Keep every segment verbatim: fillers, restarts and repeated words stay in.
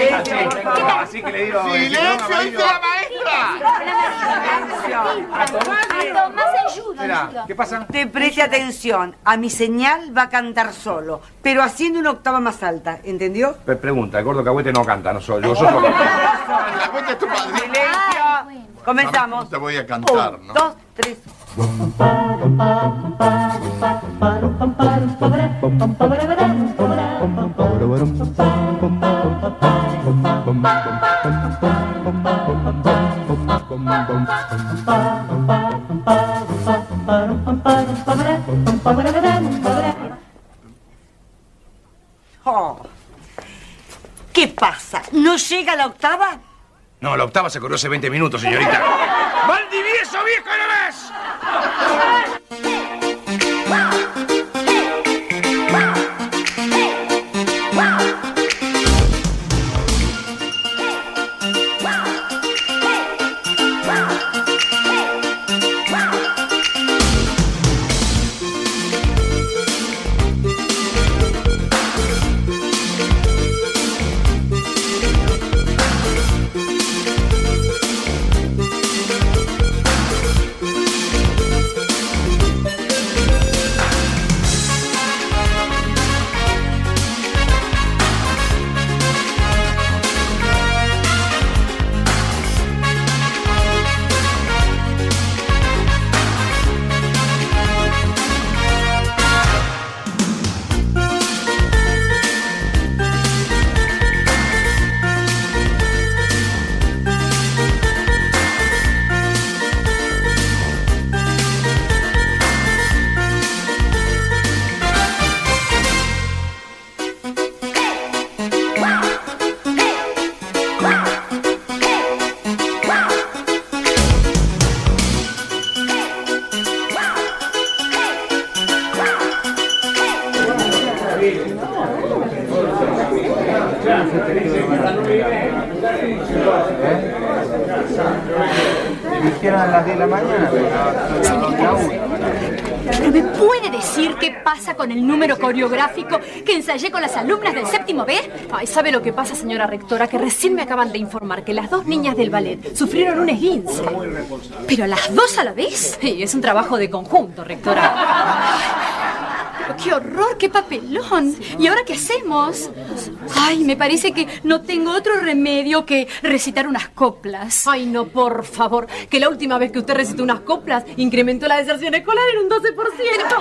Silencio, así que le digo... ¡Silencio, dice la maestra! Más ayuda. ¿Qué pasa? Te preste atención. A mi señal va a cantar solo, pero haciendo una octava más alta. ¿Entendió? Pre- Pregunta, el gordo Cahuete no canta, no soy yo, soy solo. Cahuete es tu padre. Silencio. Comenzamos. Te voy a cantar, Un, ¿no? dos, tres. Oh. ¿Qué pasa? ¿No llega la octava? No, la octava se corrió hace veinte minutos, señorita. ¡Valdivieso, viejo, no ves! ¿Hicieron a las diez de la mañana? ¿Pero me puede decir qué pasa con el número coreográfico que ensayé con las alumnas del séptimo B? Ay, ¿sabe lo que pasa, señora rectora? Que recién me acaban de informar que las dos niñas del ballet sufrieron un esguince. ¿Pero las dos a la vez? Sí, es un trabajo de conjunto, rectora. Pero qué horror, qué papelón. ¿Y ahora qué hacemos? Ay, me parece que no tengo otro remedio que recitar unas coplas. Ay, no, por favor. Que la última vez que usted recitó unas coplas incrementó la deserción escolar en un doce por ciento.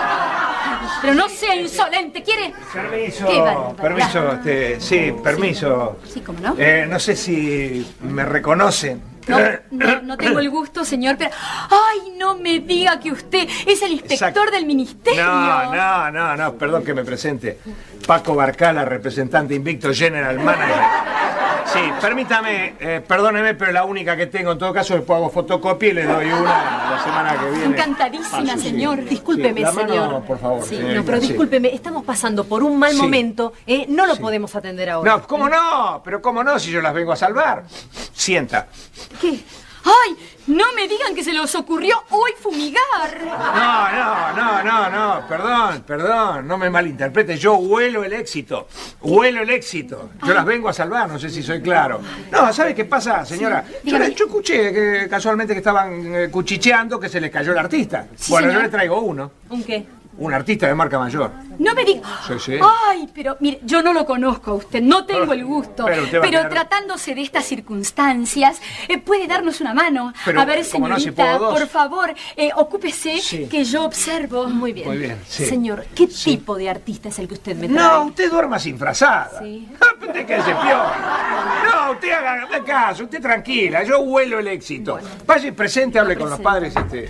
Pero no sea insolente, ¿quiere? Permiso, Qué barbaridad. permiso, este, sí, permiso. Sí, ¿cómo no? Eh, no sé si me reconocen. No, no, no tengo el gusto, señor, pero... ¡Ay, no me diga que usted es el inspector Exacto. del ministerio! No, no, no, no, perdón que me presente. Paco Barcala, representante invicto, general manager. Sí, permítame, eh, perdóneme, pero la única que tengo, en todo caso, después hago fotocopia y le doy una la semana que viene. Encantadísima, Paso, sí. señor. Discúlpeme, Sí, la mano, señor. por favor, Sí, señorita, no, pero sí. discúlpeme, estamos pasando por un mal Sí. momento. ¿eh? No lo podemos atender ahora. No, ¿cómo no? Pero ¿cómo no si yo las vengo a salvar? Sienta. ¿Qué? ¡Ay! No me digan que se les ocurrió hoy fumigar. No, no, no, no, no, perdón, perdón, no me malinterprete, yo huelo el éxito, huelo el éxito, yo las vengo a salvar, no sé si soy claro. No, ¿sabe qué pasa, señora? Yo, yo escuché que casualmente que estaban eh, cuchicheando que se les cayó el artista. Sí, bueno, señor. yo le traigo uno, ¿Un qué? un artista de marca mayor. No me diga. Sí, sí. Ay, pero mire, yo no lo conozco a usted, no tengo el gusto. Pero usted va a Pero tener- tratándose de estas circunstancias, eh, puede darnos una mano. Pero, a ver, ¿cómo no? Si señorita, puedo dos. por favor, eh, ocúpese Sí. que yo observo. Muy bien. Muy bien, sí. Señor, ¿qué Sí. tipo de artista es el que usted me trae? No, usted duerma sin frazada. Sí. Ah, usted quédese piola. No, usted haga haga caso, usted tranquila, yo huelo el éxito. Vaya y presente, hable con los padres, este...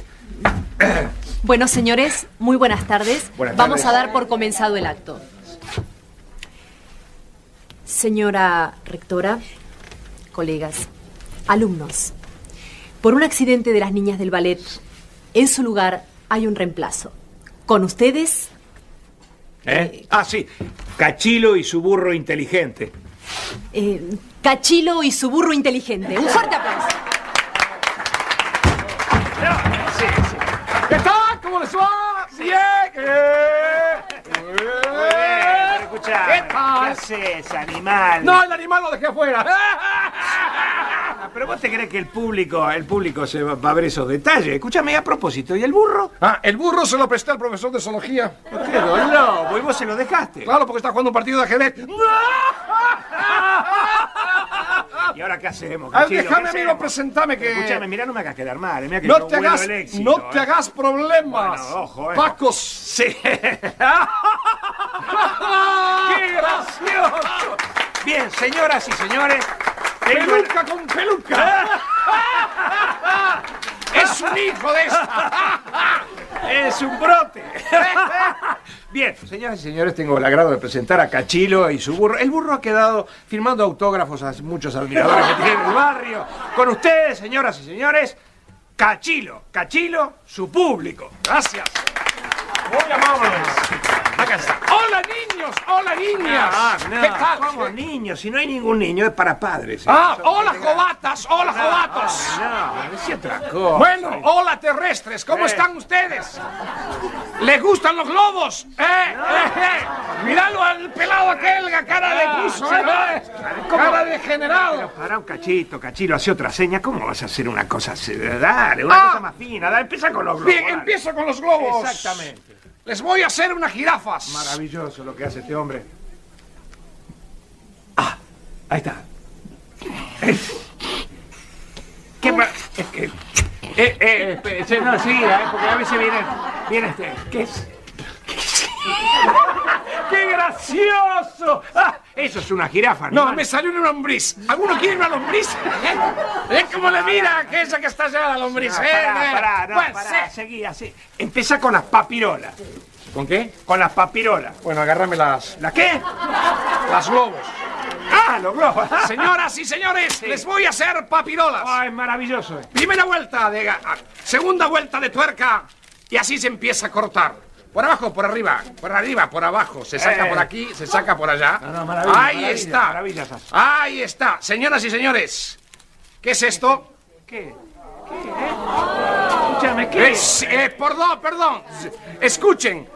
Bueno, señores, muy buenas tardes. Buenas Vamos tardes. a dar por comenzado el acto. Señora rectora, colegas, alumnos, por un accidente de las niñas del ballet, en su lugar hay un reemplazo. Con ustedes... ¿Eh? Ah, sí, Cachilo y su burro inteligente. eh, Cachilo y su burro inteligente. Un fuerte aplauso. Sí, sí. ¿Qué tal? ¿Cómo les va? Bien. Eh. Muy bien, pero escuchá, Señora, ¿Qué tal? ¿qué haces, animal? No, el animal lo dejé afuera. Ah, pero vos te crees que el público, el público se va, va a ver esos detalles. Escúchame, a propósito, ¿y el burro? Ah, el burro se lo presté al profesor de zoología. ¿Qué lobo? ¿Y vos se lo dejaste? Claro, porque está jugando un partido de ajedrez. ¿Y ahora qué hacemos, Ay, Cachilo? déjame, ¿Qué amigo, hacemos? presentame que... Escúchame, mira, no me hagas quedar mal. Mira que No yo te vuelo hagas, el éxito, no te ¿eh? hagas problemas. Bueno, ojo, eh. Pacos. Sí. ¡Qué gracioso! Bien, señoras y señores. tengo el- Peluca con peluca. Es un hijo de esta. Es un brote. Bien, señoras y señores, tengo el agrado de presentar a Cachilo y su burro. El burro ha quedado firmando autógrafos a muchos admiradores que tiene en el barrio. Con ustedes, señoras y señores, Cachilo. Cachilo, su público. Gracias. Muy amables. Acá está. Hola, niños. Hola, niñas. Ah, no, ¿Qué tal? ¿cómo niños? Si no hay ningún niño, es para padres. ¿eh? Ah, Son- hola, jovatas. Hola, jovatos. No, decía otra cosa. Bueno, hola, terrestres. ¿Cómo Eh. están ustedes? ¿Les gustan los globos? ¿Eh? ¿Eh? ¿Eh? Míralo al pelado aquel, la cara de puso, ¿eh? Cara de general. Pero para un cachito, Cachilo, hace otra seña. ¿Cómo vas a hacer una cosa así? Dale, una Ah. cosa más fina. Dale, empieza con los globos. Bien, dale. empiezo con los globos. Exactamente. Les voy a hacer unas jirafas. Maravilloso lo que hace este hombre. Ah, ahí está. ¿Qué pa- es que... Eh, eh, espérese, no, siga, eh, porque a veces viene, viene este... ¿Qué es? ¡Qué gracioso! Ah, eso es una jirafa, No, animal. me salió una lombriz. ¿Alguno quiere una lombriz? Es como le mira aquella que está allá la lombriz. No, ¿eh? pará, pará, no, Pues, pará, eh. seguí así. Empieza con las papirolas. ¿Con qué? Con las papirolas. Bueno, agárrame las, ¿La qué? las globos. Ah, los globos. Señoras y señores, les voy a hacer papirolas. Ah, es maravilloso. Primera vuelta de... ga- ah, segunda vuelta de tuerca. Y así se empieza a cortar. Por abajo, por arriba, por arriba, por abajo. Se saca Eh. por aquí, se saca por allá. No, no, maravilla, Ahí maravilla, está. maravillas. Ahí está. Señoras y señores, ¿qué es esto? ¿Qué? ¿Qué? ¿Eh? Escúchame, ¿qué? Es, eh, perdón, perdón. Escuchen.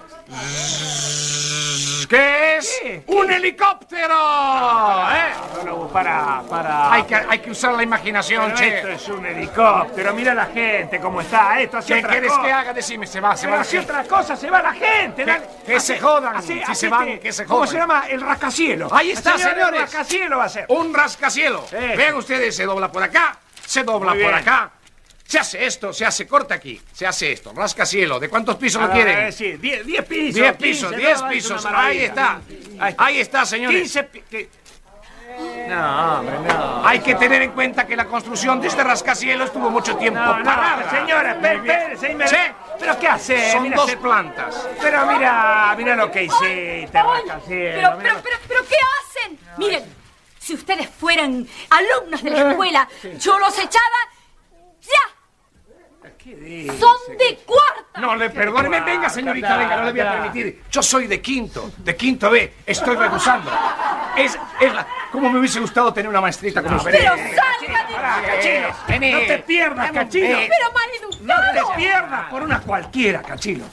¿Qué es? ¿Qué? ¡Un helicóptero! ¿Eh? No, no, para, para. Hay que, hay que usar la imaginación, Pero esto che. es un helicóptero. Mira la gente cómo está. Esto hace ¿Qué otra quieres cosa. que haga? Decime, se va, se Pero va. hace otra cosa, se va la gente. Que- dale. que se jodan, si se van, que se ¿Cómo jodan. se llama? El rascacielos. Ahí está, Señores, señores. El rascacielos va a ser. Un rascacielos. Sí. Vean ustedes, se dobla por acá, se dobla Muy por bien. acá. Se hace esto, se hace, corta aquí, se hace esto, rascacielos. ¿De cuántos pisos lo Ah, quieren? eh, sí, diez, diez pisos. Diez quince, pisos, no, diez es una pisos. maravilla. Ahí está. Ahí Ahí está, señores. quince pi- que- No, hombre, no. Hay que tener en cuenta que la construcción de este rascacielos estuvo mucho tiempo No, no, parada. señora, espere, Muy bien. espere, se me- Sí. ¿Pero qué hace? Son Mira, dos se- plantas. Pero mira, mira lo que hiciste, Ay, rascacielos. pero, mira pero, lo- pero, pero, ¿qué hacen? Miren, si ustedes fueran alumnos de la escuela, yo los echaba ya. ¿Qué dice? Son de cuarta. No, le perdóneme, venga, señorita, venga, no le voy a permitir. Yo soy de quinto, de quinto B, estoy recusando. Es, es la... ¿Cómo me hubiese gustado tener una maestrita como usted? Pero salga de Pará, aquí. Cachilo. Vení. No te pierdas, Cachilo. Pero No maleducado. te pierdas por una cualquiera, Cachilo.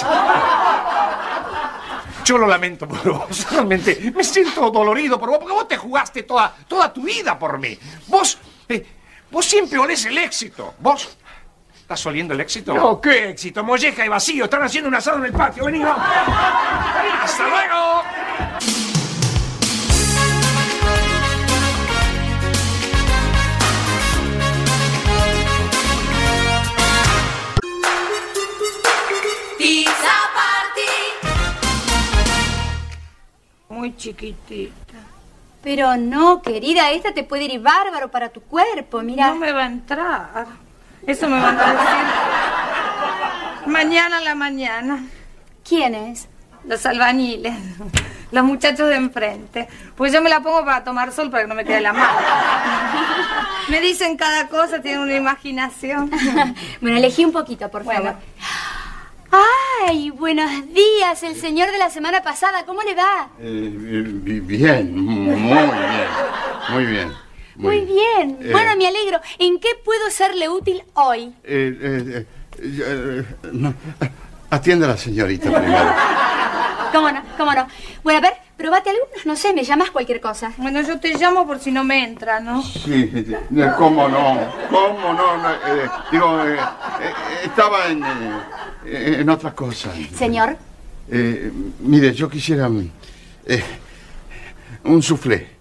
Yo lo lamento por vos, realmente. Me siento dolorido por vos, porque vos te jugaste toda, toda tu vida por mí. Vos, eh, vos siempre olés el éxito. Vos, ¿estás oliendo el éxito? No, qué éxito, molleja y vacío. Están haciendo un asado en el patio. Vení, vamos. ¡Hasta luego! Pizza Party. Muy chiquitita. Pero no, querida, esta te puede ir bárbaro para tu cuerpo, mira. No me va a entrar. Eso me van a decir. Mañana a la mañana. ¿Quién es? Los albañiles. Los muchachos de enfrente. Pues yo me la pongo para tomar sol para que no me quede la mano. Me dicen cada cosa, tienen una imaginación. Bueno, elegí un poquito, por Bueno. favor. ¡Ay, buenos días! El señor de la semana pasada, ¿cómo le va? Eh, bi- bien, muy bien, muy bien. Muy bien. Eh, Bueno, me alegro. ¿En qué puedo serle útil hoy? eh, eh, eh, eh, no, atiende a la señorita primero. ¿Cómo no? ¿Cómo no? Bueno, a ver, probate algunos, no sé, me llamas cualquier cosa. Bueno, yo te llamo por si no me entra, ¿no? Sí, eh, cómo no, cómo no, no, eh, digo, eh, eh, estaba en, eh, en otras cosas. Señor. Eh, mire, yo quisiera eh, un soufflé.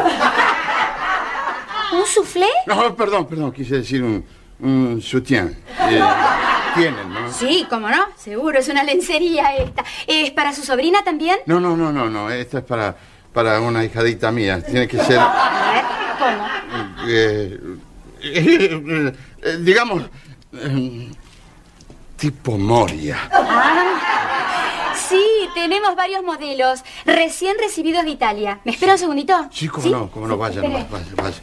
¿Un soufflé? No, perdón, perdón, quise decir un, un soutien. Eh, tienen, ¿no? Sí, cómo no, seguro, es una lencería esta. ¿Es para su sobrina también? No, no, no, no, no, esta es para, para una hijadita mía. Tiene que ser... A ver, ¿cómo? Eh, eh, eh, digamos, eh, tipo Moria. Ah, sí, tenemos varios modelos, recién recibidos de Italia. ¿Me espera un segundito? Sí, cómo no, cómo no, vaya, espere. nomás, vaya, vaya.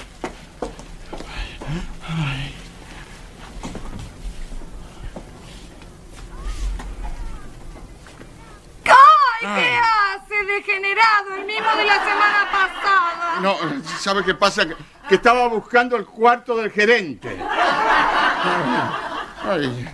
¡Ay, qué hace, degenerado! El mismo de la semana pasada. No, ¿sabe qué pasa? Que, que estaba buscando el cuarto del gerente. Ay.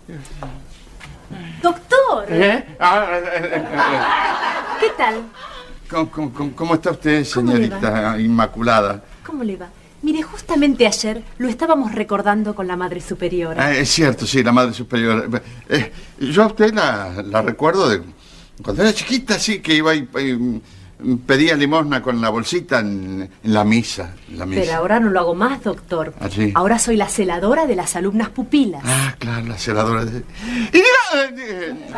Doctor, ¿Eh? Ah, eh, eh, eh, eh. ¿qué tal? ¿Cómo, cómo, cómo está usted, ¿Cómo le señorita Inmaculada? ¿Cómo le va? Mire, justamente ayer lo estábamos recordando con la Madre Superiora. Ah, es cierto, sí, la Madre Superiora. Eh, yo a usted la, la recuerdo de cuando era chiquita, sí, que iba y eh, pedía limosna con la bolsita en, en la misa. En la misa. Pero ahora no lo hago más, doctor. ¿Ah, sí? Ahora soy la celadora de las alumnas pupilas. Ah, claro, la celadora de... Y diga, eh, eh,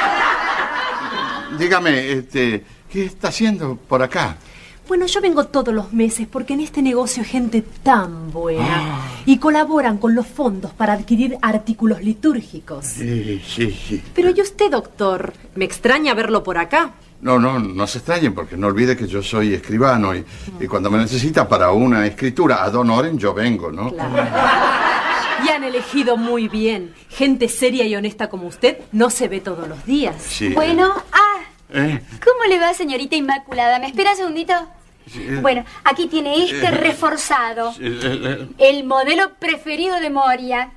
dígame, este, ¿qué está haciendo por acá? Bueno, yo vengo todos los meses porque en este negocio hay gente tan buena Ah. y colaboran con los fondos para adquirir artículos litúrgicos. Sí, sí, sí. Pero ¿y usted, doctor? Me extraña verlo por acá. No, no, no se extrañen, porque no olvide que yo soy escribano y, y cuando me necesita para una escritura ad honorem, yo vengo, ¿no? Claro. Y han elegido muy bien. Gente seria y honesta como usted no se ve todos los días. Sí. Bueno, ah, ¿Eh? ¿cómo le va, señorita Inmaculada? ¿Me espera un segundito? Sí, eh. Bueno, aquí tiene este Eh. reforzado. Sí, eh, eh. El modelo preferido de Moria.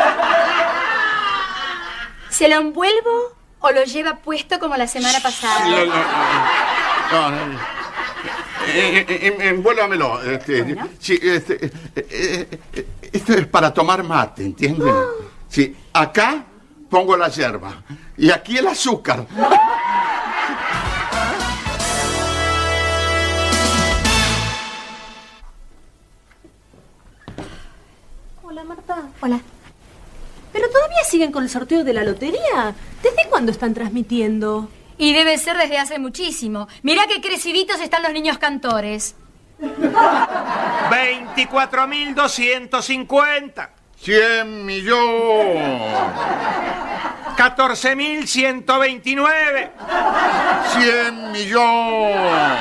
¿Se lo envuelvo o lo lleva puesto como la semana pasada? No, no, no, no, no. Eh, eh, eh, envuélvamelo. Este, Bueno. Sí, este, eh, eh, eh, esto es para tomar mate, ¿entienden? Sí, acá pongo la yerba y aquí el azúcar. Hola, Marta. Hola. ¿Pero todavía siguen con el sorteo de la lotería? ¿Desde cuándo están transmitiendo? Y debe ser desde hace muchísimo. Mirá qué creciditos están los niños cantores. veinticuatro mil doscientos cincuenta. Cien millones. catorce mil ciento veintinueve. Cien millones.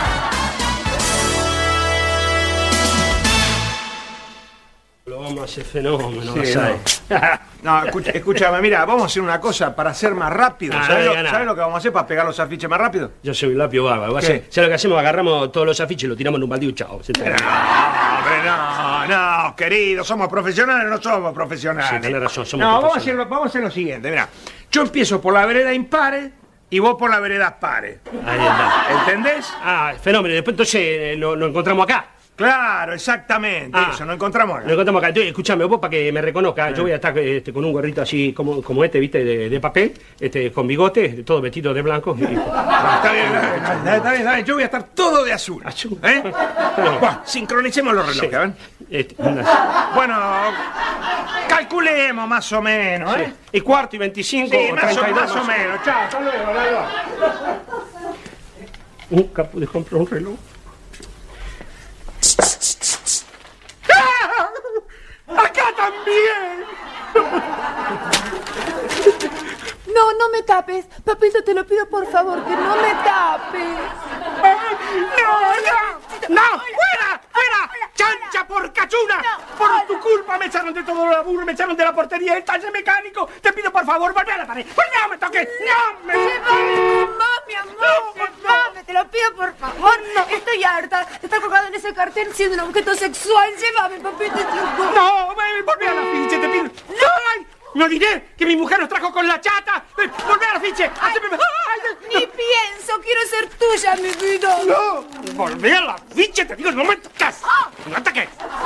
Lo vamos a hacer fenómeno, Sí, ¿sabes? No, escucha, escúchame, mira, vamos a hacer una cosa para ser más rápido. Ah, ¿Sabes no lo, diga nada. ¿sabes lo que vamos a hacer para pegar los afiches más rápido? Yo soy un lapio bárbaro. ¿Qué? ¿Sabes lo que hacemos? Agarramos todos los afiches y los tiramos en un baldío, chao. Se No, termina. hombre, no, no, querido, somos profesionales, no somos profesionales. Sí, tenés razón, somos No, vamos a, hacer, profesionales. vamos a hacer lo siguiente, mira. Yo empiezo por la vereda impares y vos por la vereda pares. Ahí está. ¿Entendés? Ah, fenómeno. Después entonces eh, nos nos encontramos acá. Claro, exactamente, Ah. eso, nos encontramos acá. Nos encontramos acá. Entonces, escúchame, vos para que me reconozca, yo voy a estar este, con un gorrito así como, como este, ¿viste? De, de papel, este, con bigote, todo vestido de blanco. Y... No, está bien, está bien, está bien, está bien, yo voy a estar todo de azul. Azul. ¿Eh? No. Bueno, sincronicemos los relojes, Sí. ¿ven? Este, una- Bueno, calculemos más o menos, ¿eh? Y cuarto y veinticinco, Sí, o más, o, treinta y dos. más o menos. Chao, hasta luego, hasta luego. Nunca pude comprar un reloj. ¡Acá también! No, no me tapes. Papito, te lo pido por favor, que no me tapes. ¡No, no! ¡No! ¡Fuera! ¡Fuera! ¡Chancha por cachuna! Por tu culpa me echaron de todo el laburo, me echaron de la portería, el taller mecánico. Te pido por favor, volve a la pared. ¡Pues no me toques! ¡No me Mamá, mi amor, llévame, te lo pido por favor. Estoy harta de estar colgado en ese cartel siendo un objeto sexual. Llévame, papito. ¡No! ven, ¡Volve a la pinche! ¡Te pido! ¡No! ¡Ay! Me olvidé que mi mujer nos trajo con la chata. Volvé al afiche. Haceme... Ni pienso, quiero ser tuya, mi vida. No, volvé al afiche, te digo el momento que es. No ataques.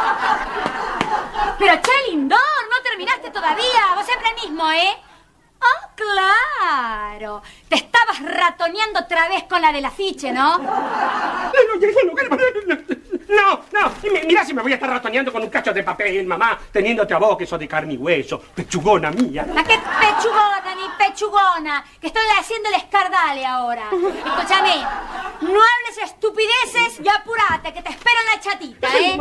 Pero, che, lindón, no terminaste todavía. Vos siempre mismo, ¿eh? ¡Ah, claro! Te estabas ratoneando otra vez con la del afiche, ¿no? No, no, mirá si me voy a estar ratoneando con un cacho de papel, mamá, teniéndote a vos que sos de carne y hueso, pechugona mía. ¿A qué pechugona ni pechugona? Que estoy haciendo el escardale ahora. Escúchame, no hables estupideces y apurate, que te espera la chatita, ¿eh?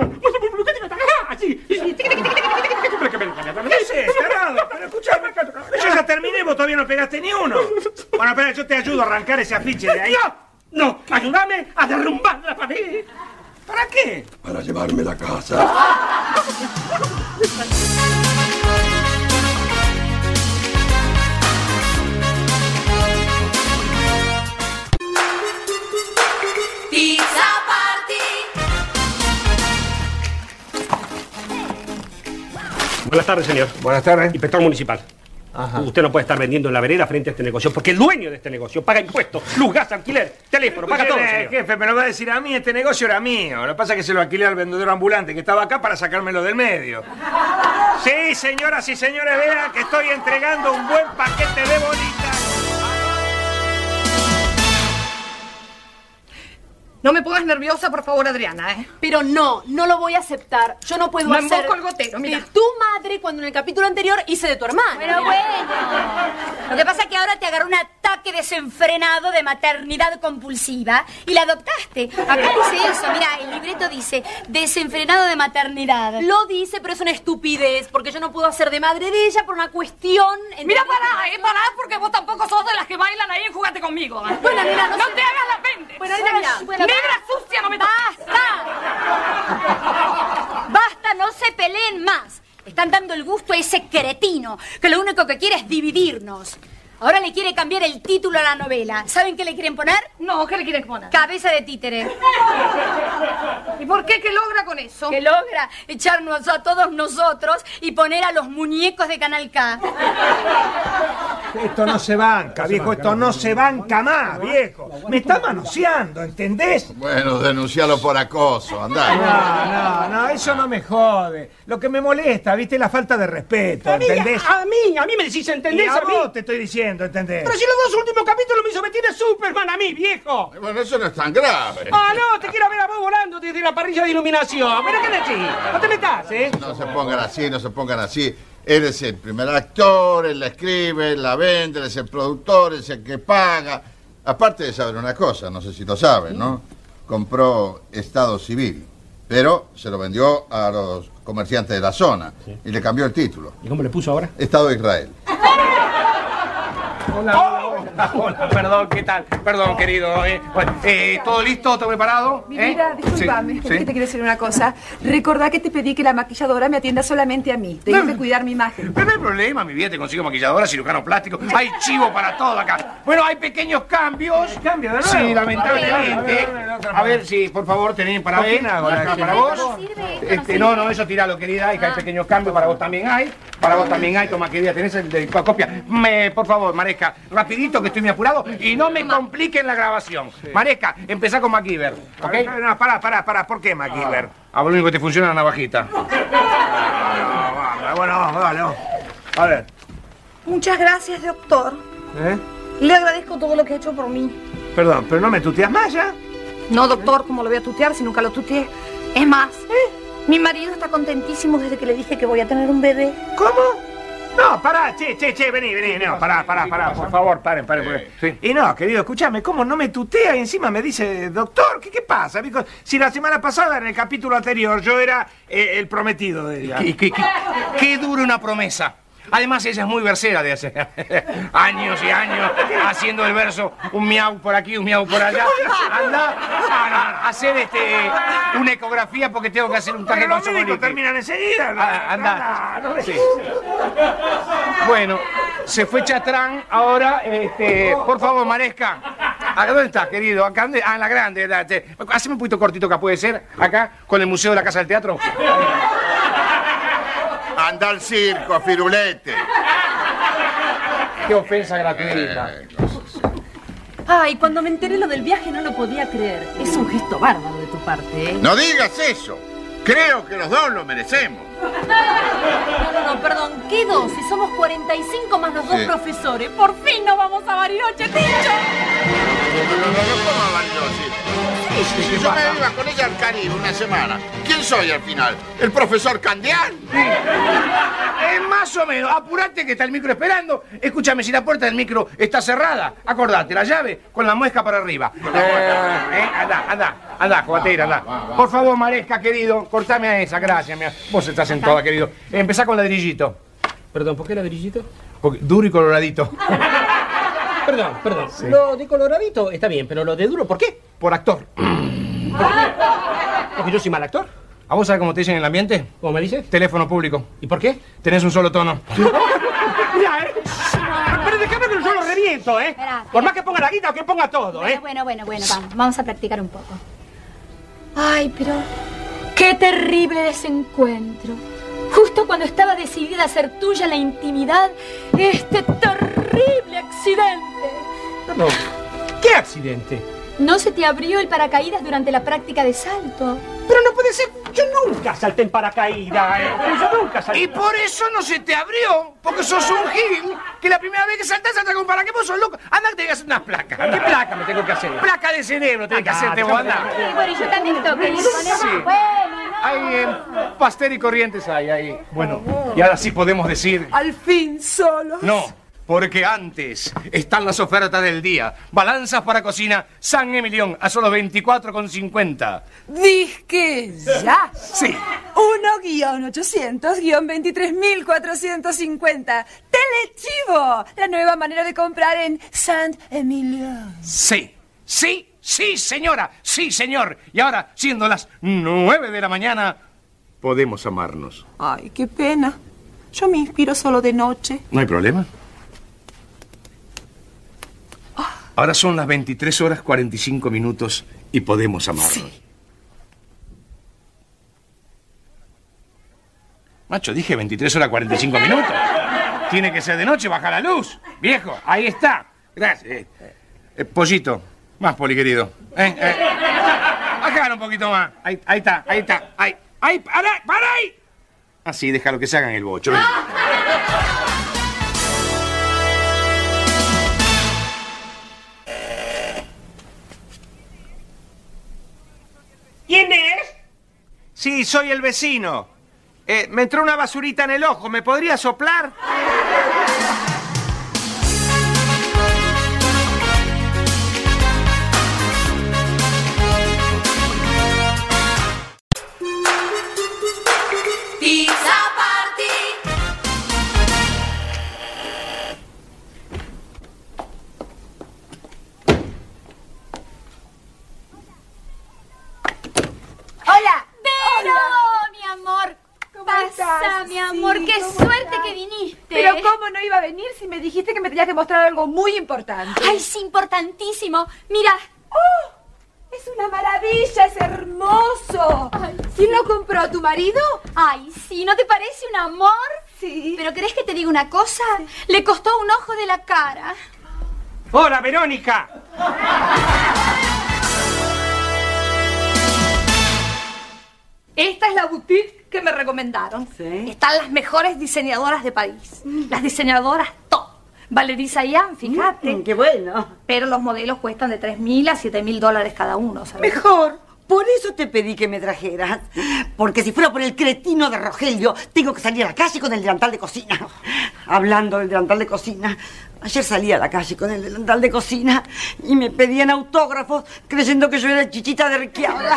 ¿Qué es esto, tarado? Pero escuchame, yo ya terminé, vos todavía no pegaste ni uno. Bueno, espera, yo te ayudo a arrancar ese afiche de ahí. No, no, ayúdame a derrumbar la pared. ¿Para qué? Para llevarme la casa. Pizza Party. Buenas tardes, señor. Buenas tardes. Inspector municipal. Ajá. Usted no puede estar vendiendo en la vereda frente a este negocio, porque el dueño de este negocio paga impuestos, luz, gas, alquiler, teléfono, paga todo, señor. Jefe, me lo va a decir a mí, este negocio era mío. Lo que pasa es que se lo alquilé al vendedor ambulante que estaba acá para sacármelo del medio. Sí, señoras y señores, vean que estoy entregando un buen paquete de bolitas. No me pongas nerviosa, por favor, Adriana, ¿eh? Pero no, no lo voy a aceptar. Yo no puedo Me hacer emboco el gotero, mira. de tu madre cuando en el capítulo anterior hice de tu hermana. Pero bueno, lo que pasa es que ahora te agarró un ataque desenfrenado de maternidad compulsiva y la adoptaste. Acá dice eso, mira, el libreto dice desenfrenado de maternidad. Lo dice, pero es una estupidez, porque yo no puedo hacer de madre de ella por una cuestión... Mira, pará, eh, pará, porque vos tampoco sos de las que bailan ahí en Jugate Conmigo. ¿eh? Bueno, nena, no, no sé... te hagas la pende. Bueno, nena, mira. Bueno, negra sucia, no me ¡Basta! ¡Basta! No se peleen más. Están dando el gusto a ese cretino que lo único que quiere es dividirnos. Ahora le quiere cambiar el título a la novela. ¿Saben qué le quieren poner? No, ¿qué le quieren poner? Cabeza de títere. ¿Y por qué? ¿Qué logra con eso? Que logra echarnos a todos nosotros y poner a los muñecos de Canal K. Esto no se banca, viejo, esto no se banca más, viejo. Me está manoseando, ¿entendés? Bueno, denuncialo por acoso, andá. No, no, no, eso no me jode. Lo que me molesta, viste, es la falta de respeto, ¿entendés? A mí, a mí me decís, ¿entendés? Y a A mí. vos te estoy diciendo, ¿entendés? Pero si los dos últimos capítulos me hizo meter a Superman a mí, viejo. Bueno, eso no es tan grave. Ah, no, te quiero ver a vos volando desde la parrilla de iluminación. Mira qué decís. No te metas, ¿eh? No se pongan así, no se pongan así. Él es el primer actor, él la escribe, él la vende, él es el productor, él es el que paga. Aparte de saber una cosa, no sé si lo saben, ¿no? Compró Estado Civil, pero se lo vendió a los comerciantes de la zona y le cambió el título. ¿Y cómo le puso ahora? Estado de Israel. Hola, hola, hola, perdón, ¿qué tal? Perdón, querido. Eh, bueno, eh, ¿todo listo? ¿Todo preparado? Mi ¿Eh? vida, discúlpame, Sí, pero es sí. que te quiero decir una cosa. Recordá que te pedí que la maquilladora me atienda solamente a mí. Tengo que cuidar mi imagen. Pero no hay problema, mi vida, te consigo maquilladora, cirujano plástico. Hay chivo para todo acá. Bueno, hay pequeños cambios. ¿Cambio de nuevo? Sí, lamentablemente. A ver, a ver, a ver, A ver si, por favor, tenés para ¿Con ver. quién hago la Acá acción? para vos. No sirve, esto no Este, sirve. no, no, eso tiralo, querida. Y que hay pequeños cambios. Para vos también hay. Para vos también hay. Toma, querida, tenés el de copia. Me, por favor, Maresca, rapidito que estoy muy apurado y no me compliquen la grabación. Maresca, empezá con MacGyver, A ¿ok? ver, no, pará, pará, pará. ¿Por qué, MacGyver? Ah, lo único que te funciona es la navajita. Ah, bueno, vamos, dale, vamos. A ver. Muchas gracias, doctor. ¿Eh? Le agradezco todo lo que ha hecho por mí. Perdón, pero no me tuteas más ya. No, doctor, ¿cómo lo voy a tutear si nunca lo tuteé? Es más, mi marido está contentísimo desde que le dije que voy a tener un bebé. ¿Cómo? No, pará, che, che, che, vení, vení, no, pará, pará, pará, por favor, paren, paren. porque- Sí. Y no, querido, escúchame, ¿cómo no me tutea y encima me dice, doctor, ¿qué, qué pasa? Digo, si la semana pasada, en el capítulo anterior, yo era eh, el prometido de ella. ¿Qué, qué, qué, qué dura una promesa? Además, ella es muy versera de hace años y años haciendo el verso un miau por aquí, un miau por allá. Anda a, a hacer este, una ecografía porque tengo que hacer un traje Pero con los médicos socolite. terminan enseguida. Ah, anda. No, no, Sí. Bueno, se fue Chatrán, ahora, este, por favor, Maresca. ¿A dónde estás, querido? Acá, ¿dónde? Ah, en la grande. la- te- Haceme un poquito cortito que puede ser, acá, con el Museo de la Casa del Teatro. Anda al circo, firulete. Qué ofensa gratuita. Eh, cosas. Ay, cuando me enteré lo del viaje no lo podía creer. Es un gesto bárbaro de tu parte, ¿eh? No digas eso. Creo que los dos lo merecemos. No, no, no, perdón. ¿Qué dos? Si somos cuarenta y cinco más los dos Sí. profesores. ¡Por fin nos vamos a Bariloche, Tincho! No, no, no, no, ¿cómo a Bariloche? Sí, sí, Si ¿qué yo pasa? me iba con ella al Caribe una semana, ¿quién soy al final? ¿El profesor Candián? Eh, más o menos. Apurate que está el micro esperando. Escúchame, si la puerta del micro está cerrada, acordate, la llave con la muesca para arriba. Eh, eh, anda, anda, anda, cobatera, anda. Por favor, Maresca, querido, cortame a esa, gracias. Mira. Vos estás en toda, querido. Eh, empezá con ladrillito. Perdón, ¿por qué ladrillito? Porque duro y coloradito. Perdón, perdón. Lo de coloradito está bien, pero lo de duro, ¿por qué? Por actor. ¿Porque yo soy mal actor? ¿A vos sabés cómo te dicen en el ambiente? ¿Cómo me dices? Teléfono público. ¿Y por qué? Tenés un solo tono. Mira, ¿eh? Pero déjame que yo lo reviento, ¿eh? Espera, Por espera. más que ponga la guita o que ponga todo, Bueno, ¿eh? bueno, bueno, bueno, vamos, vamos a practicar un poco. Ay, pero qué terrible desencuentro. Justo cuando estaba decidida a ser tuya en la intimidad, este terrible accidente. Perdón. ¿Qué accidente? ¿No se te abrió el paracaídas durante la práctica de salto? Pero no puede ser. Yo nunca salté en paracaídas, ¿eh? Yo nunca salté. Y por eso no se te abrió, porque sos un gil, que la primera vez que saltás saltás con para que vos sos loco. Anda que te hagas unas placas. ¿Qué placa me tengo que hacer? Placa de cerebro tenés que Ah, hacerte, déjame vos andá. ver. Sí, bueno, y yo también tengo que ir con eso. Sí. Bueno, no. Hay eh, pastel y corrientes hay ahí. Bueno, y ahora sí podemos decir... Al fin solo. No, porque antes están las ofertas del día. Balanzas para cocina San Emilión a solo veinticuatro con cincuenta. Disque ya. Sí. uno guión ochocientos guión veintitrés mil cuatrocientos cincuenta. Telechivo. La nueva manera de comprar en Sant Emilion. Sí, sí, sí, señora, sí, señor. Y ahora, siendo las nueve de la mañana, podemos amarnos. Ay, qué pena. Yo me inspiro solo de noche. ¿No hay problema? Ahora son las veintitrés horas cuarenta y cinco minutos y podemos amarnos. Macho, dije veintitrés horas cuarenta y cinco minutos. Tiene que ser de noche, baja la luz. Viejo, ahí está. Gracias. Eh, eh, pollito, más poli, querido. Eh, eh. Bájalo un poquito más. Ahí, ahí está, ahí está. Ahí, ahí, para, para ahí. Así, déjalo que se hagan el bocho. Ven. ¿Quién es? Sí, soy el vecino. Eh, me entró una basurita en el ojo. ¿Me podría soplar? Pizza Party. Hola. Pero, mi amor. ¿Cómo Pasa, estás? mi amor. Sí, Qué ¿cómo suerte estás? que viniste. Pero ¿cómo no iba a venir si me dijiste que me tenías que mostrar algo muy importante? Ay, es importantísimo. Mira. ¡Oh! Es una maravilla, es hermoso. ¿Quién lo compró? ¿Tu marido? Ay, sí, ¿no te parece un amor? Sí. ¿Pero querés que te diga una cosa? Le costó un ojo de la cara. Hola, Verónica. Esta es la boutique que me recomendaron. Sí. Están las mejores diseñadoras de París. Las diseñadoras top. Valerie Sayan, fíjate. Mm, qué bueno. Pero los modelos cuestan de tres mil a siete mil dólares cada uno, ¿sabes? Mejor. Por eso te pedí que me trajeras. Porque si fuera por el cretino de Rogelio, tengo que salir a la calle con el delantal de cocina. Hablando del delantal de cocina, ayer salí a la calle con el delantal de cocina y me pedían autógrafos creyendo que yo era chichita de Requiabra.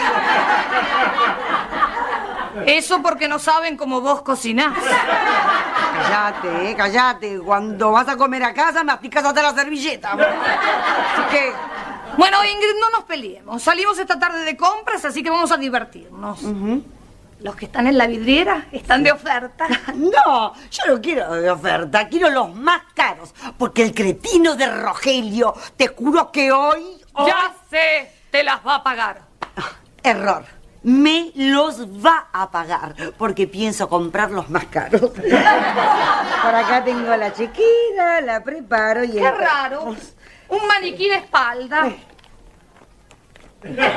Eso porque no saben cómo vos cocinás. Cállate, eh, cállate. Cuando vas a comer a casa, masticas hasta la servilleta. Así que... Bueno, Ingrid, no nos peleemos. Salimos esta tarde de compras, así que vamos a divertirnos. Los que están en la vidriera están de oferta. No, yo no quiero de oferta, quiero los más caros. Porque el cretino de Rogelio, te juro que hoy... hoy- Ya sé, te las va a pagar. Error. me los va a pagar, porque pienso comprarlos más caros. Por acá tengo la chequera, la preparo y... Qué raro. Un maniquí de espalda. ¡Y me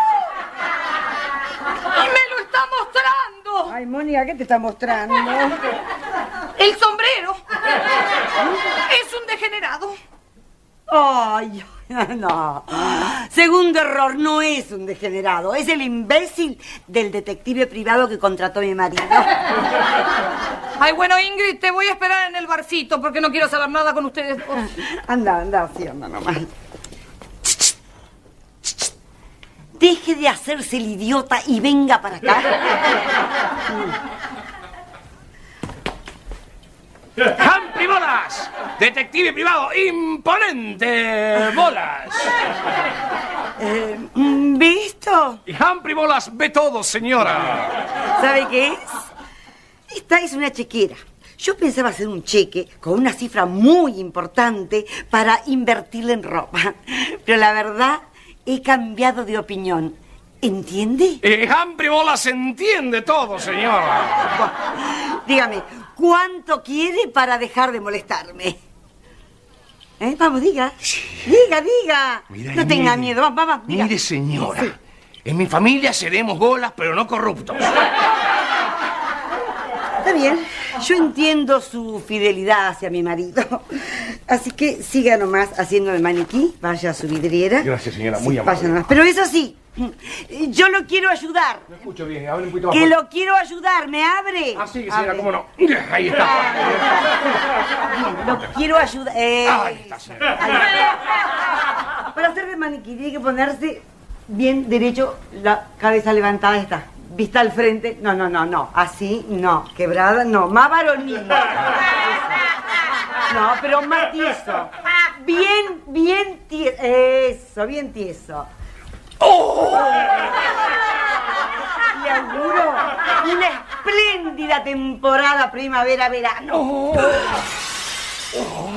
lo está mostrando! Ay, Mónica, ¿qué te está mostrando? El sombrero. Es un degenerado. Ay, no. Segundo error, no es un degenerado. Es el imbécil del detective privado que contrató mi marido. Ay, bueno, Ingrid, te voy a esperar en el barcito porque no quiero saber nada con ustedes dos. Anda, anda, sí, anda nomás. Deje de hacerse el idiota y venga para acá. ¡Humphrey Bolas! Detective privado imponente, Bolas. Eh, ¿Visto? Y Humphrey Bolas ve todo, señora. ¿Sabe qué es? Esta es una chequera. Yo pensaba hacer un cheque con una cifra muy importante para invertirla en ropa. Pero la verdad, he cambiado de opinión. ¿Entiende? Eh, Humphrey Bolas entiende todo, señora. Dígame, ¿cuánto quiere para dejar de molestarme? ¿Eh? Vamos, diga. Sí. Diga, diga. Mira, no tenga mire, miedo, vamos, vamos. Diga. Mire, señora, sí. En mi familia seremos bolas, pero no corruptos. Está bien, yo entiendo su fidelidad hacia mi marido. Así que siga nomás haciendo el maniquí, vaya a su vidriera. Gracias, señora, muy sí, amable. Vaya nomás. Pero eso sí, yo lo quiero ayudar. No escucho bien, hable un poquito más. Que lo quiero ayudar, ¿me abre? Ah, sí, señora, abre. ¿Cómo no? Ahí está. Bien, lo quiero ayudar. Eh, Ahí está, señora. Ahí está. Para hacer el maniquí tiene que ponerse bien derecho, la cabeza levantada está. Vista al frente. No, no, no, no. Así, no. Quebrada, no. Más varonil. No, pero más tieso. Bien, bien tieso. Eso, bien tieso. ¡Oh! Le auguro una espléndida temporada primavera-verano. Oh. Oh.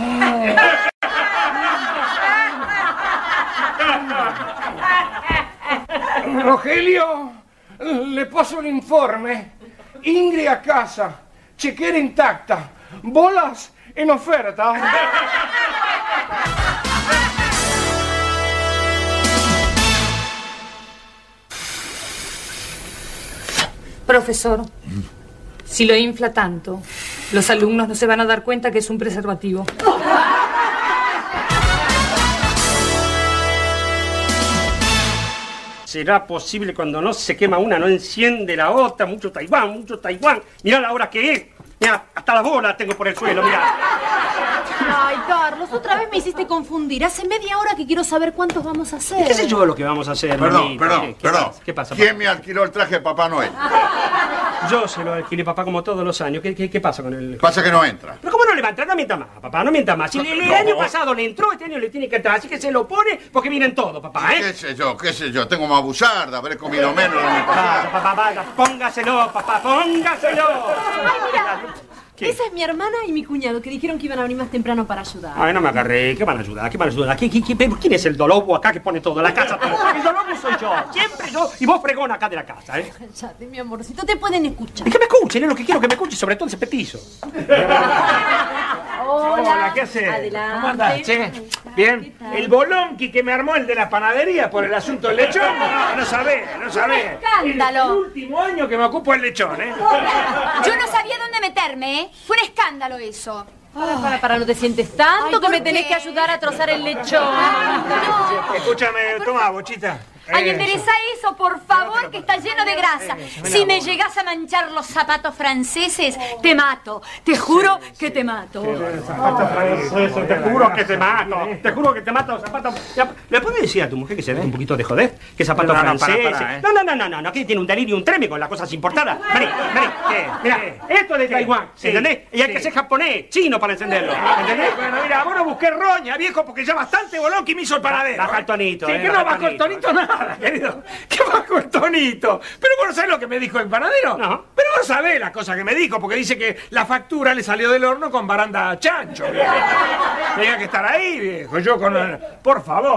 Rogelio, le paso un informe. Ingrid a casa, chequera intacta, bolas en oferta. Profesor, si lo infla tanto, los alumnos no se van a dar cuenta que es un preservativo. ¿Será posible cuando no se quema una, no enciende la otra? Mucho Taiwán, mucho Taiwán. Mirá la hora que es. Mirá, hasta las bolas tengo por el suelo, mirá. Ay, Carlos, otra vez me hiciste confundir. Hace media hora que quiero saber cuántos vamos a hacer. ¿Qué sé yo lo que vamos a hacer, Perdón, mamita? perdón, ¿Qué, qué perdón. Pasa? ¿Qué pasa, ¿Quién papá? me alquiló el traje de Papá Noel? Yo se lo alquilé, papá, como todos los años. ¿Qué, qué, qué pasa con el...? Pasa que no entra. ¿Pero cómo no le va a entrar? No mienta más, papá, no mienta más. Si el, el No. año pasado le entró, este año le tiene que entrar. Así que se lo pone porque vienen todos, papá, ¿eh? ¿Qué sé yo? ¿Qué sé yo? Tengo más abusar de haber comido menos el año Vaya, pasado. papá, vaya, póngaselo, papá, póngaselo. Ay, mira, ¿Qué? esa es mi hermana y mi cuñado que dijeron que iban a venir más temprano para ayudar. Ay, no me agarré. ¿Qué van a ayudar? ¿Qué van a ayudar? ¿Qué, qué, qué, ¿Quién es el dolobo acá que pone todo? La casa, todo. El dolobo soy yo. Siempre yo. Y vos fregón acá de la casa, ¿eh? Cállate, mi amorcito, te pueden escuchar. Es que me escuchen, es lo que quiero que me escuchen, sobre todo ese petizo. Hola, ¿qué haces? Adelante. ¿Cómo andás, che? Bien. El bolonqui que me armó el de la panadería por el asunto del lechón, no, no sabés, no sabés. Escándalo. Es el último año que me ocupo del lechón, ¿eh? Yo no sabía dónde meterme, ¿eh? Fue un escándalo eso. Para, para, para, no te sientes tanto Ay, que ¿por me tenés qué? que ayudar a trozar el lechón. No. Escúchame, toma, bochita. Ay, Eso. endereza eso, por favor, que está lleno de grasa. Si me llegas a manchar los zapatos franceses, te mato. Te juro que te mato. Zapatos franceses, te juro que te mato. Te juro que te mato, zapatos. Ya, ¿le puedes decir a tu mujer que se deje un poquito de joder? Que zapatos No, no, para, franceses. para, ¿eh? No, no, no, no, no, no, que tiene un delirio, un treme con las cosas importadas. Vení, vení. ¿Qué? Mira, ¿Qué? esto es de ¿Qué? Taiwán, Sí, ¿entendés? Y hay sí. que ser japonés, chino para encenderlo. ¿Entendés? Bueno, mira, vos no busqué roña, viejo, porque ya bastante bolón que me hizo el panadero. Baja el tonito, Sí, eh, que baja no el bajó el tonito. tonito nada, querido. ¿Qué bajó el tonito? Pero vos no sabés lo que me dijo el panadero. No. Pero vos sabés las cosas que me dijo, porque dice que la factura le salió del horno con baranda chancho, viejo. Tenía que estar ahí, viejo. Yo con el... Por favor.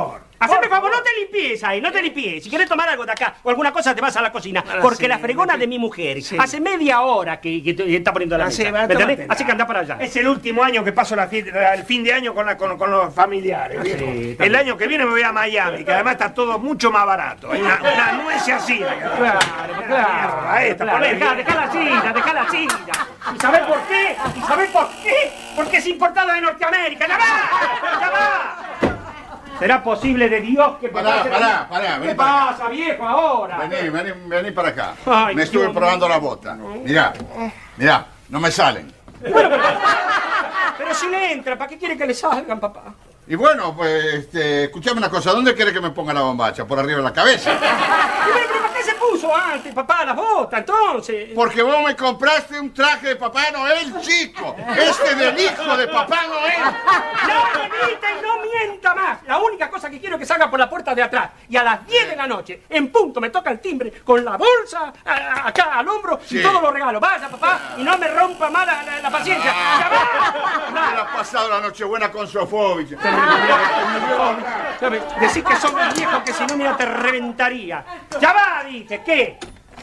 Haceme favor, no te limpies ahí, no te limpies. Si quieres tomar algo de acá o alguna cosa, te vas a la cocina. Porque la fregona de mi mujer hace media hora que, que te está poniendo la mesa. ¿Me entendés? Así que anda para allá. Es el último año que paso la fiesta, el fin de año con, la, con, con los familiares. Sí, el año que viene me voy a Miami, que además está todo mucho más barato. Hay una, una nuez así. Claro, claro. Ahí está, claro. Dejá, dejá la silla, dejá la silla. ¿Y sabés por qué? ¿Y sabés por qué? Porque es importado de Norteamérica. ¡Ya va! ¡Ya va! ¿Será posible de Dios que... Pará, pará, pará. ¿Qué pasa, viejo, ahora? Vení, vení, vení para acá. Ay, me estuve Dios probando mío. la bota. Mirá, mirá, no me salen. Bueno, pero, pero si le entra, ¿para qué quiere que le salgan, papá? Y bueno, pues, este, escuchame una cosa. ¿Dónde quiere que me ponga la bombacha? ¿Por arriba de la cabeza? Y bueno, pero ¿para qué se puso antes, papá, las botas, entonces? Porque vos me compraste un traje de Papá Noel, chico. Este del hijo de Papá Noel. No me grite y no mienta más. La única cosa que quiero es que salga por la puerta de atrás. Y a las diez de la noche, en punto, me toca el timbre con la bolsa a- a- acá al hombro Sí. y todos los regalos. Vaya, papá, y no me rompa más la, la- la paciencia. ¡Ya va! Me la has pasado la Nochebuena con Sofovich. Decís que sos un viejo que si no, mira, te reventaría. Ya va, dije, ¿qué?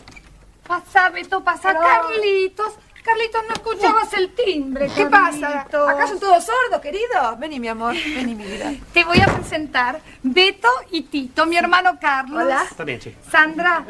Pasa, Beto, pasa, Carlitos. Carlitos, no escuchabas el timbre. ¿Qué pasa? Carlitos. ¿Acaso todos sordos, querido? Vení, mi amor. Vení, mi vida. Te voy a presentar Beto y Tito, mi hermano Carlos. Hola. Está bien, sí. Sandra,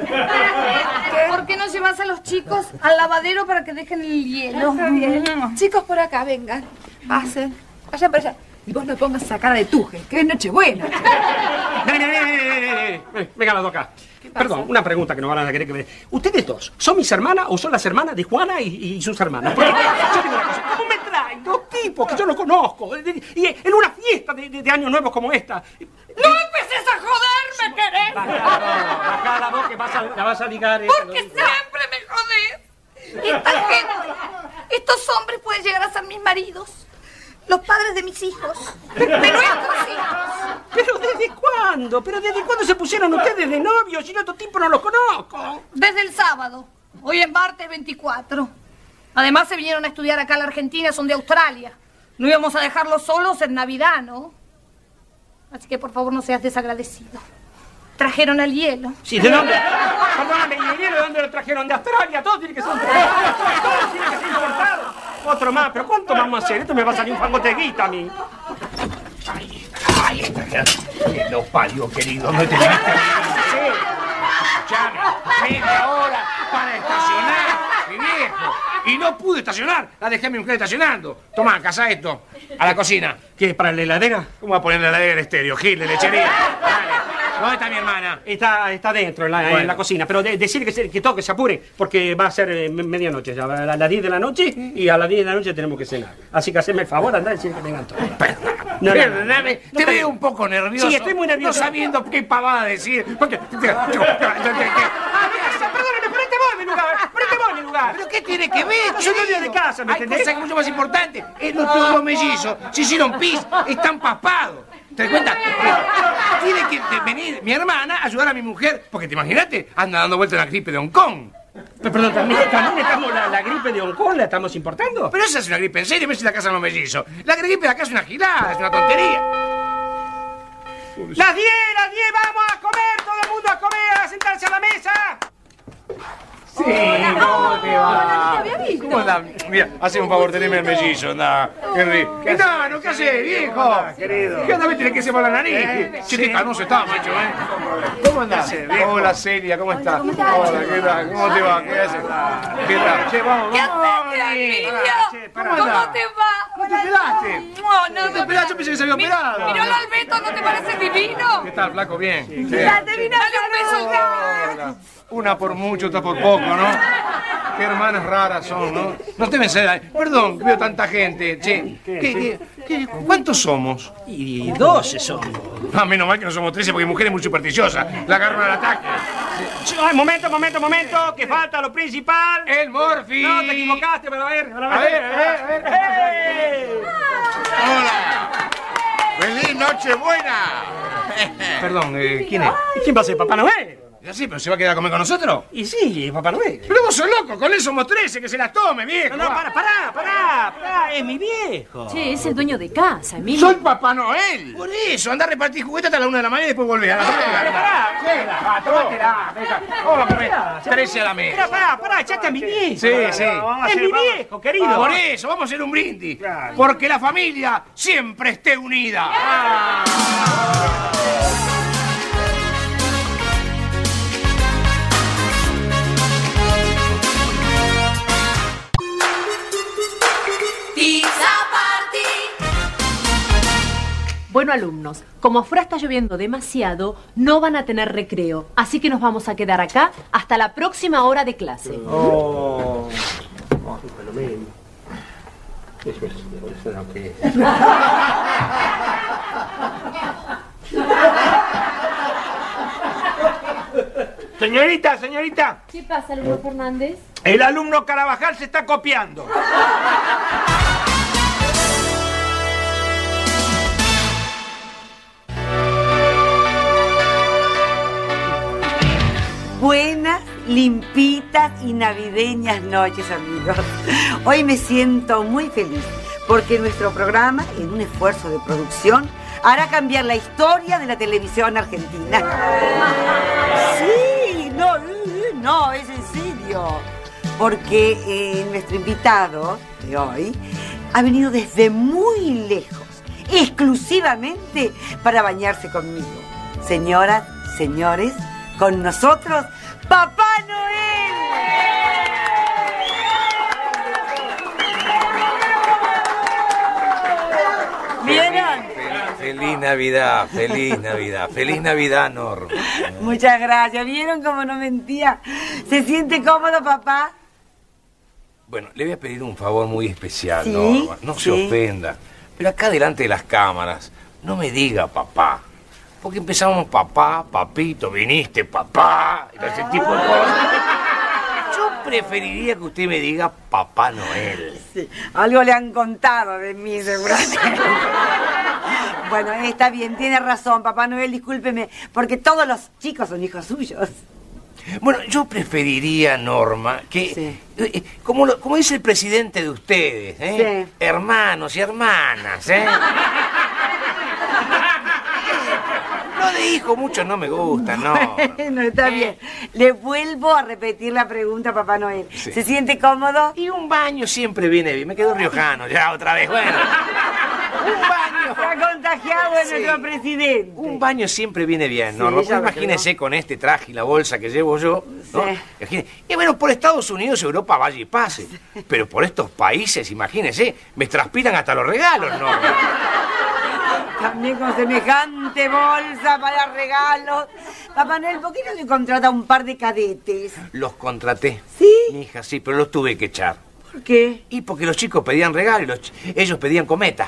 ¿por qué no llevas a los chicos al lavadero para que dejen el hielo? Está bien. Chicos, por acá, vengan. Pasen. Vayan para allá. Y vos no pongas esa cara de tuje, que es Nochebuena. Ven, ven, ven, ven, ven, ven. Venga las dos acá. Perdón, una pregunta que no van a querer que me... ¿Ustedes dos son mis hermanas o son las hermanas de Juana y, y sus hermanas? Porque yo digo una cosa, ¿cómo me traen dos tipos que yo no conozco? Y en una fiesta de, de, de Año Nuevo como esta. ¡No empeces a joderme, querés! Bajá la voz que vas a, la vas a ligar. Porque siempre me jodés. Esta gente, estos hombres pueden llegar a ser mis maridos. Los padres de mis hijos. De nuestros hijos. ¿Pero desde cuándo? ¿Pero desde cuándo se pusieron ustedes de novios? Yo a estos tipos no los conozco. Desde el sábado. Hoy es martes veinticuatro. Además se vinieron a estudiar acá a la Argentina, son de Australia. No íbamos a dejarlos solos en Navidad, ¿no? Así que por favor no seas desagradecido. Trajeron el hielo. Sí, ¿de dónde? Perdóname, ¿y el hielo de dónde lo trajeron? ¿De Australia? Todo tiene que ser importado. Todo tiene que ser importado. Otro más, pero ¿cuánto vamos a hacer? Esto me va a salir un fangote de guita a mí. Ahí está, ahí está. Que lo parió, querido. No te viniste a Escuchame, media hora para estacionar, mi viejo. Y no pude estacionar. La dejé a mi mujer estacionando. Tomá, casa esto. A la cocina. ¿Qué? ¿Para la heladera? ¿Cómo va a poner la heladera en estéreo? Gil, de lechería. Dale. ¿Dónde está mi hermana? Está, está dentro, en la, Bueno. en la cocina. Pero de, decir que, se, que todo, que se apure, porque va a ser eh, me- medianoche ya. A las diez de la noche y a las diez de la noche tenemos que cenar. Así que haceme el favor, andá a decir que vengan todos. No, no, Perdóname, no, te no, veo no. un poco nervioso. Sí, estoy muy nervioso. No sabiendo qué pavada decir. Porque... Ah, perdóname, ponete vos en mi lugar. Ponete vos en mi lugar. ¿Pero qué tiene que ver? No soy dueño querido? de casa, ¿me Hay entendés? cosas mucho más importantes. Eh, los, los, los mellizos se hicieron pis, están papados. ¿Te das cuenta? Eh, tiene que de- venir mi hermana a ayudar a mi mujer. Porque te imaginaste, anda dando vuelta en la gripe de Hong Kong. Pero, perdón, ¿también, también estamos la, la gripe de Hong Kong la estamos importando? Pero esa es una gripe en serio, ves si la casa los mellizos. La gripe de acá es una gilada, es una tontería. Las diez, las diez, vamos a comer, todo el mundo a comer, a sentarse a la mesa. Sí, ¿cómo te va? no te había visto. ¿Cómo andás? Mira, hazme un favor, teneme el mellizo, anda. Henry. ¿Qué tal? ¿Qué haces, viejo? querido? ¿Qué onda? Me tenés que se la nariz. Eh, Che, qué canoso está, macho, ¿eh? ¿Cómo andás? Hola, Celia, ¿cómo estás? Hola, ¿qué tal? ¿Cómo te va? ¿Qué haces? ¿Qué tal? Che, vamos, ¿Qué vamos. haces, niño? pará. ¿Cómo te va? ¿No te pelaste? No, no, ¿No te pelaste? Yo pensé que se había Mi- operado. Míralo al Beto, ¿no te parece divino? ¿Qué tal, flaco? Bien. Sí. Dale un beso al Hola. Una por mucho, otra por poco, ¿no? Qué hermanas raras son, ¿no? No deben ser... Perdón, veo tanta gente. Che, ¿qué, qué, qué, ¿cuántos somos? Y doce son. Ah, menos mal que no somos trece porque mi mujer es muy supersticiosa. La agarro al ataque. Ay, momento, momento, momento, que falta lo principal. El Morphy. No, te equivocaste, pero a ver, a ver. A ver, a ver, a ver. ¡Eh! ¡Hola! ¡Feliz Nochebuena! Perdón, eh, ¿quién es? ¿Quién va a ser Papá Noel? ¿Ya sí, pero se va a quedar a comer con nosotros? Y sí, Papá Noel. Pero vos sos loco, con él somos trece, que se las tome, viejo. No, no, pará, pará, pará, pará, es mi viejo. Che, es el dueño de casa, Emilio. ¡Soy Papá Noel! Por eso, anda a repartir juguetes hasta la una de la mañana y después volver a la Pará, pará, tómatela, venga. Vamos a comer. Trece a la mesa. Pará, pará, pará, echate a mi viejo. Sí, sí. Es mi viejo, querido. Por eso, vamos a hacer un brindis. Claro. Porque la familia siempre esté unida. Ah. Bueno, alumnos, como afuera está lloviendo demasiado, no van a tener recreo. Así que nos vamos a quedar acá hasta la próxima hora de clase. Oh. Oh, fenómeno. Eso es, eso es lo que es. Señorita, señorita. ¿Qué pasa, alumno Fernández? El alumno Carabajal se está copiando. Buenas, limpitas y navideñas noches, amigos. Hoy me siento muy feliz porque nuestro programa, en un esfuerzo de producción, hará cambiar la historia de la televisión argentina. Sí, no, no, es en serio. Porque eh, nuestro invitado de hoy ha venido desde muy lejos, exclusivamente para bañarse conmigo. Señoras, señores, con nosotros, ¡Papá Noel! ¿Vieron? Feliz Navidad, feliz Navidad, feliz Navidad, Norma. Muchas gracias. ¿Vieron cómo no mentía? ¿Se siente cómodo, papá? Bueno, le voy a pedir un favor muy especial, ¿Sí? Norma. No ¿Sí? se ofenda. Pero acá delante de las cámaras, no me diga papá. Porque empezamos papá, papito, viniste, papá, y todo ese tipo de cosas. Yo preferiría que usted me diga Papá Noel. Sí, algo le han contado de mí, seguramente. Bueno, está bien, tiene razón, Papá Noel, discúlpeme, porque todos los chicos son hijos suyos. Bueno, yo preferiría, Norma, que, Sí. eh, como, lo- como dice el presidente de ustedes, ¿eh? Sí. Hermanos y hermanas, ¿eh? Lo de hijo mucho no me gusta, no. Bueno, está bien. Le vuelvo a repetir la pregunta, Papá Noel. Sí. ¿Se siente cómodo? Y un baño siempre viene bien. Me quedo riojano ya otra vez, bueno. Un baño. Se ha contagiado de Sí. nuestro presidente. Un baño siempre viene bien, Sí, ¿no? ya lo Imagínese con este traje y la bolsa que llevo yo, ¿no? Sí. Imagine- Y bueno, por Estados Unidos, Europa, vaya y pase. Pero por estos países, imagínese, me transpiran hasta los regalos, ¿no? También con semejante bolsa para regalos. Papá Noel, ¿por qué no le contrata un par de cadetes? Los contraté. ¿Sí? Mi hija, sí, pero los tuve que echar. ¿Por qué? Y porque los chicos pedían regalos y los ch- ellos pedían cometa.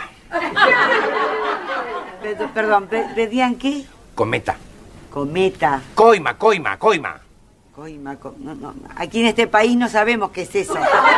Pe- Perdón, pe- ¿pedían qué? Cometa. Cometa. Coima, coima, coima. Coima, co- no, no, aquí en este país no sabemos qué es eso.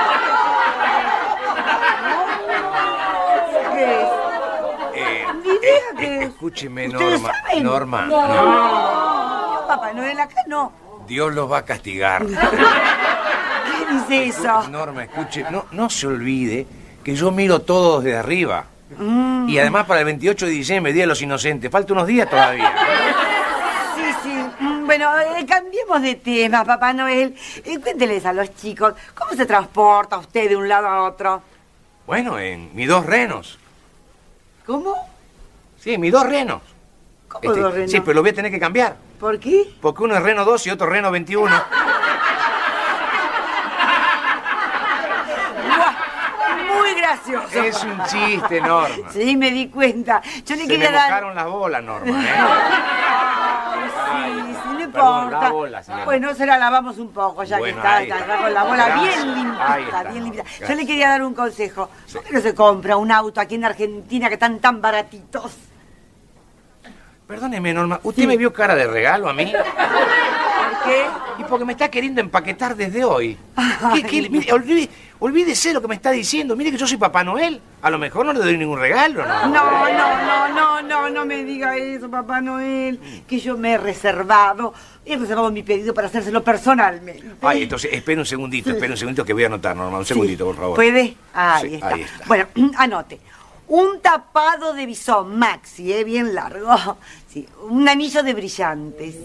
¿Qué es? Eh, Ni idea eh, qué es. escúcheme, ¿Ustedes Norma. saben? Norma, No. Norma, No, Papá Noel, acá no. Dios los va a castigar. ¿Qué dice eso? Norma, escuche, no, no se olvide que yo miro todo desde arriba. Mm. Y además para el veintiocho de diciembre, Día de los Inocentes, falta unos días todavía. Sí, sí. Mm, Bueno, eh, cambiemos de tema, Papá Noel. Eh, cuénteles a los chicos, ¿cómo se transporta usted de un lado a otro? Bueno, en mis dos renos. ¿Cómo? Sí, mis dos renos. ¿Cómo dos renos? Sí, pero lo voy a tener que cambiar. ¿Por qué? Porque uno es reno dos y otro reno veintiuno. Buah, muy gracioso. Es un chiste, Norma. Sí, me di cuenta. Yo le Se quería me dar... mojaron las bolas, Norma, ¿eh? Ay, sí, sí, no Perdón, importa. la bola, señora. Bueno, se la lavamos un poco, ya Bueno, que está, ahí ya está. con la bola Gracias. bien Ahí limpita, está. bien limpita. Yo Gracias. le quería dar un consejo. ¿Por qué no se compra un auto aquí en Argentina que están tan baratitos? Perdóneme, Norma, ¿usted me vio cara de regalo a mí? ¿Por qué? Y porque me está queriendo empaquetar desde hoy. ¿Qué, qué? Mire, olvide, olvídese lo que me está diciendo. Mire que yo soy Papá Noel. A lo mejor no le doy ningún regalo, ¿no? No, no, no, no, no, no me diga eso, Papá Noel. Que yo me he reservado. He reservado mi pedido para hacérselo personalmente. Ay, entonces, espere un segundito, espere un segundito que voy a anotar, Norma. Un segundito, por favor. ¿Puede? Ahí, Sí, está. ahí está. Bueno, anote. Un tapado de bisón maxi, ¿eh? Bien largo. Sí, un anillo de brillantes.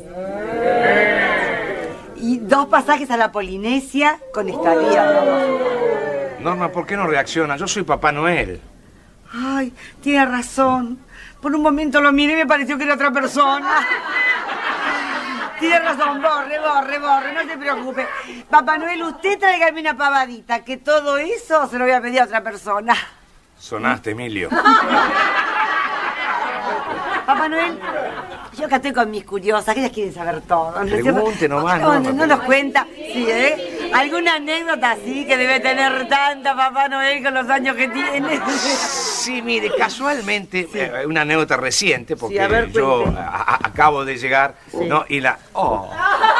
Y dos pasajes a la Polinesia con estadía, ¿no? Norma, ¿por qué no reacciona? Yo soy Papá Noel. Ay, tiene razón. Por un momento lo miré y me pareció que era otra persona. Tiene razón, borre, borre, borre, no se preocupe. Papá Noel, usted tráigame una pavadita, que todo eso se lo voy a pedir a otra persona. Sonaste, Emilio. Papá Noel, yo acá estoy con mis curiosas, que ellas quieren saber todo. ¿No es cierto? Pregunte nomás, No, Norma, no, no nos cuenta, sí, ¿eh? ¿Alguna anécdota así que debe tener tanta Papá Noel con los años que tiene? Sí, mire, casualmente, eh, una anécdota reciente, porque Sí, a ver, yo cuente. a- a- acabo de llegar, ¿no? Y la... Oh,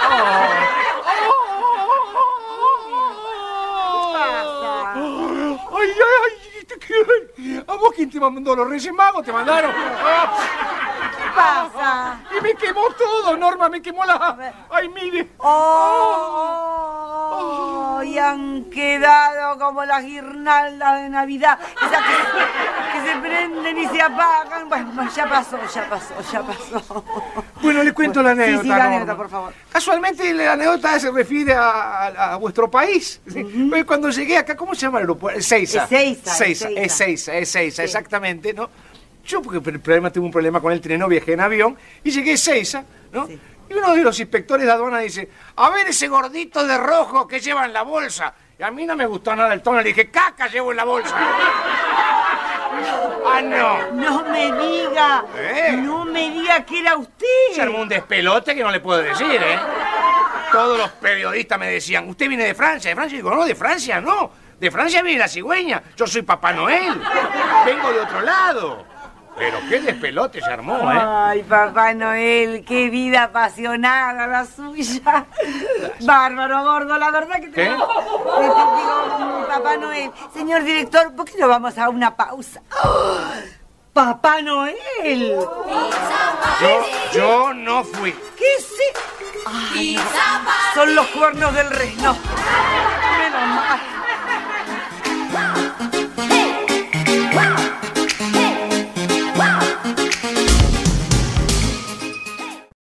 Ay, ay, ay, te quiero. ¿A vos quién te mandó? ¿Los Reyes Magos te mandaron? Ah, ¿Qué pasa? y me quemó todo, Norma, me quemó la... Ay, mire. ¡Oh! Y han quedado como las guirnaldas de Navidad, esas que, que se prenden y se apagan. Bueno, ya pasó, ya pasó, ya pasó. Bueno, le cuento la anécdota, Sí, sí, la Norma. anécdota, por favor. Casualmente la anécdota se refiere a, a- a vuestro país. ¿Sí? Pues cuando llegué acá, ¿cómo se llama el aeropuerto? Ezeiza. Ezeiza, Ezeiza, Ezeiza. Ezeiza, Ezeiza, exactamente, ¿no? Yo, porque el problema, tuve un problema con el tren, no viajé en avión, y llegué a Ezeiza, ¿no? Sí. Y uno de los inspectores de aduana dice, a ver ese gordito de rojo que lleva en la bolsa. Y a mí no me gustó nada el tono, le dije, caca llevo en la bolsa. Ah, no. No me diga, ¿Eh? no me diga que era usted. Se armó un despelote que no le puedo decir, ¿eh? Todos los periodistas me decían, ¿usted viene de Francia? ¿De Francia? Y digo, no, de Francia no. De Francia viene la cigüeña. Yo soy Papá Noel. Vengo de otro lado. Pero qué despelote se armó, ¿eh? Ay, Papá Noel, qué vida apasionada la suya. Bárbaro, gordo, la verdad que te, ¿Qué? te- te digo, Papá Noel. Señor director, ¿por qué no vamos a una pausa? ¡Oh! ¡Papá Noel! yo, yo no fui. ¿Qué sí? Ay, no. Son los cuernos del rey, no.